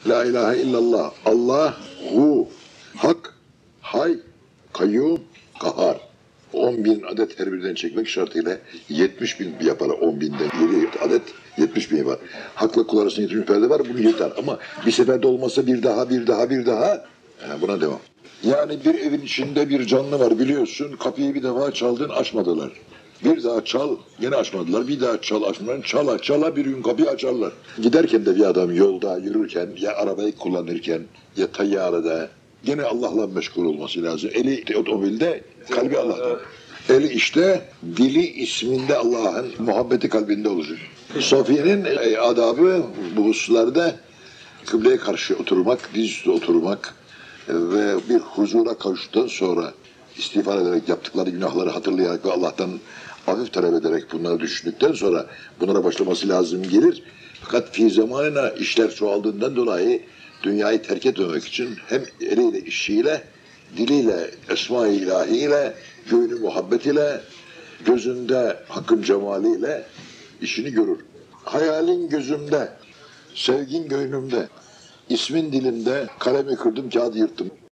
La ilahe illallah. Allahu hak, hay, kayyum, kahar. 10.000 adet her birinden çekmek şartıyla 70.000 yapar. 10.000'den 7 adet 70.000 yapar. Hakla kul arasında 70 perde var, bunu yeter. Ama bir seferde olmazsa bir daha. Buna devam. Yani bir evin içinde bir canlı var biliyorsun. Kapıyı bir defa çaldın, açmadılar. Bir daha çal, gene açmadılar. Bir daha çal, açmadılar. Çala bir gün kapıyı açarlar. Giderken de bir adam yolda yürürken, ya arabayı kullanırken, ya tayyarede gene Allah'la meşgul olması lazım. Eli otomobilde, kalbi Allah'ta. Eli işte, dili isminde Allah'ın muhabbeti kalbinde olacak. Sofiye'nin adabı bu hususlarda kıbleye karşı oturmak, dizüstü oturmak ve bir huzura kavuştuktan sonra istiğfar ederek yaptıkları günahları hatırlayarak ve Allah'tan hafif talep ederek bunları düşündükten sonra bunlara başlaması lazım gelir. Fakat fi zamanına işler çoğaldığından dolayı dünyayı terk etmemek için hem eliyle, işiyle, diliyle, esma-i ilahiyle, göğünü muhabbetiyle, gözünde hakkın cemaliyle işini görür. Hayalin gözümde, sevgin göğnümde, ismin dilimde, kalemi kırdım, kağıdı yırttım.